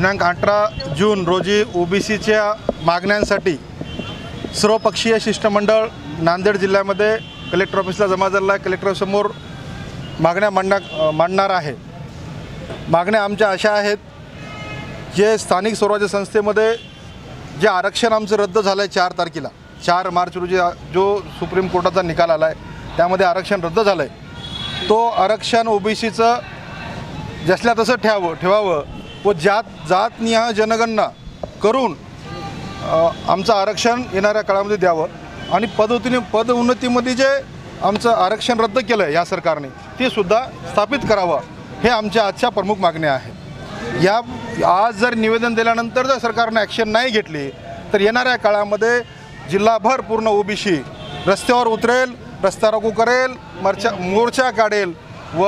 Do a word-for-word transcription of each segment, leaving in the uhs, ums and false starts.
दिनांक अठरा जून रोजी ओबीसीच्या मागण्यांसाठी सर्वपक्षीय शिष्टमंडळ नांदेड जिल्ह्यामध्ये कलेक्टर ऑफिसला जमा झालेला आहे। कलेक्टरसमोर मागण्या मांडण्या मांडणार आहे। मागण्या आमच्या अशा आहेत, जे स्थानिक स्वराज्य संस्थेमध्ये जे आरक्षण आमचं रद्द झालं आहे चार तारखेला चार मार्च रोजी जो सुप्रीम कोर्टाचा निकाल आला आहे त्यामध्ये आरक्षण रद्द झालं आहे, तो आरक्षण ओबीसीचं जसल्या तसं ठेवावं ठेवावं व जात जातनिहाय जनगणना करून आमचं आरक्षण येणाऱ्या काळामध्ये द्यावं आणि पदोन्नती पदोन्नतीमध्ये जे आमचं आरक्षण रद्द केलं आहे या सरकारने ते सुद्धा स्थापित करावं, हे आमच्या आजच्या प्रमुख मागण्या आहेत। या आज जर निवेदन दिल्यानंतर जर सरकारने ॲक्शन नाही घेतली तर येणाऱ्या काळामध्ये जिल्हाभर पूर्ण ओबीसी रस्त्यावर उतरेल, रस्ता रोको करेल, मोर्चा मोर्चा काढेल व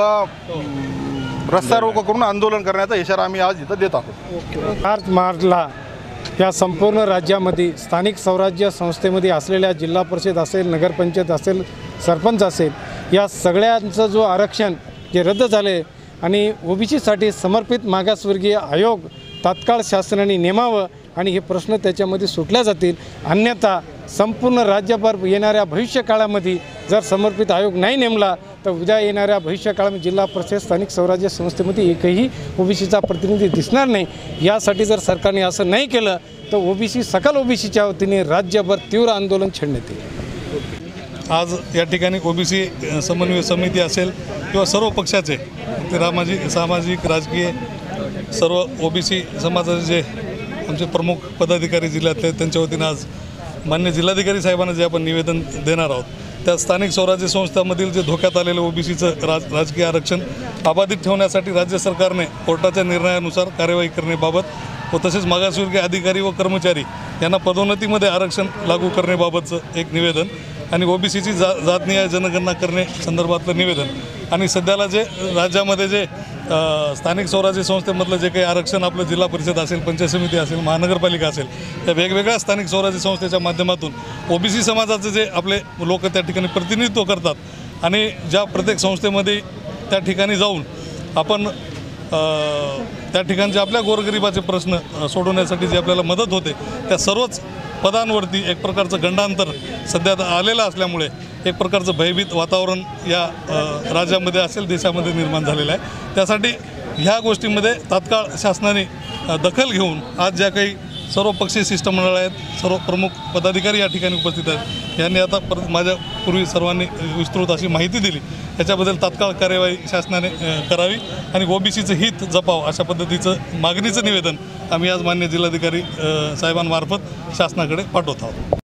रस्ता रोको करून आंदोलन करण्याचा इशारा आम्ही आज इथं देत आहोत। मार्च मार्चला या संपूर्ण राज्यामध्ये स्थानिक स्वराज्य संस्थेमध्ये असलेल्या जिल्हा परिषद असेल, नगरपंचायत असेल, सरपंच असेल, या सगळ्यांचं जो आरक्षण जे रद्द झाले आणि ओबीसीसाठी समर्पित मागासवर्गीय आयोग तात्काळ शासनाने नेमावं आणि हे प्रश्न त्याच्यामध्ये सुटल्या जातील। अन्यथा संपूर्ण राज्यभर येणाऱ्या भविष्यकाळामध्ये जर समर्पित आयोग नाही नेमला तर उद्या येणाऱ्या भविष्यकाळामध्ये जिल्हा परिषद स्थानिक स्वराज्य संस्थेमध्ये एकही ओबीसीचा प्रतिनिधी दिसणार नाही। यासाठी जर सरकारने असं नाही केलं तर ओबीसी सकल ओबीसीच्या वतीने राज्यभर तीव्र आंदोलन छेडण्यात येईल। आज या ठिकाणी ओबीसी समन्वय समिती असेल किंवा सर्व पक्षाचे ते सामाजिक सामाजिक राजकीय सर्व ओबीसी समाजाचे जे आमचे प्रमुख पदाधिकारी जिल्ह्यातले त्यांच्या वतीनं आज मान्य जिल्हाधिकारी साहेबांना जे आपण निवेदन देणार आहोत, त्या स्थानिक स्वराज्य संस्थांमधील जे धोक्यात आलेलं ओबीसीचं राज राजकीय आरक्षण अबाधित ठेवण्यासाठी राज्य सरकारने कोर्टाच्या निर्णयानुसार कार्यवाही करण्याबाबत व तसेच मागासवर्गीय अधिकारी व कर्मचारी यांना पदोन्नतीमध्ये आरक्षण लागू करण्याबाबतचं एक निवेदन आणि ओबीसीची जा जातनिहाय जनगणना करणे संदर्भातलं निवेदन आणि सध्याला जे राज्यामध्ये जे स्थानिक स्वराज्य संस्थेमधलं जे काही आरक्षण आपलं जिल्हा परिषद असेल, पंचायत समिती असेल, महानगरपालिका असेल, या वेगवेगळ्या स्थानिक स्वराज्य संस्थेच्या माध्यमातून ओबीसी समाजाचे जे आपले लोक त्या ठिकाणी प्रतिनिधित्व करतात आणि ज्या प्रत्येक संस्थेमध्ये त्या ठिकाणी जाऊन आपण त्या ठिकाणचे आपल्या गोरगरिबाचे प्रश्न सोडवण्यासाठी जी आपल्याला मदत होते त्या सर्वच पदांवरती एक प्रकारचं गंडांतर सध्या आलेलं असल्यामुळे एक प्रकारचं भयभीत वातावरण या राज्यामध्ये असेल, देशामध्ये निर्माण झालेलं आहे। त्यासाठी ह्या गोष्टीमध्ये तात्काळ शासनाने दखल घेऊन आज ज्या काही सर्व पक्षीय शिष्टमंडळ आहेत, सर्व प्रमुख पदाधिकारी या ठिकाणी उपस्थित आहेत, यांनी आता परत माझ्या पूर्वी सर्वांनी विस्तृत अशी माहिती दिली, याच्याबद्दल तात्काळ कार्यवाही शासनाने करावी आणि ओबीसीचं हित जपावं अशा पद्धतीचं मागणीचं निवेदन आम्ही आज मान्य जिल्हाधिकारी साहेबांमार्फत शासनाकडे पाठवत आहोत।